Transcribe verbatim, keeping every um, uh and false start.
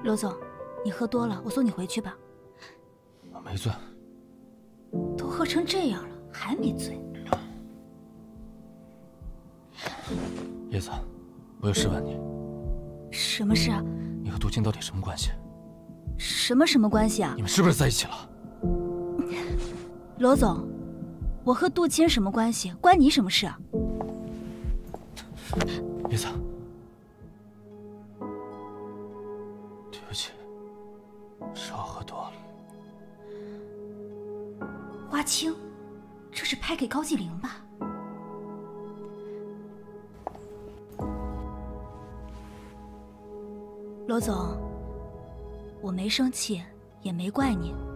罗总，你喝多了，我送你回去吧。 我没醉。 都喝成这样了，还没醉？ 叶子，我有事问你。 什么事啊？ 你和杜青到底什么关系？ 什么什么关系啊？ 你们是不是在一起了？ 罗总，我和杜青什么关系？关你什么事啊？ 叶子，对不起，是我喝多了。 花青，这是拍给高继玲吧？罗总，我没生气，也没怪你。